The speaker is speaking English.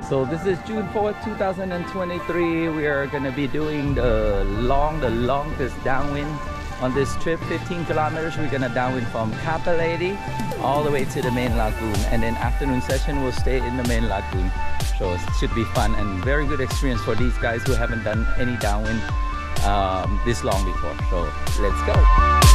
So this is June 4th, 2023. We are going to be doing the longest downwind on this trip, 15 kilometers. We're going to downwind from Kappalady all the way to the main lagoon, and then afternoon session we'll stay in the main lagoon. So it should be fun and very good experience for these guys who haven't done any downwind this long before. So let's go.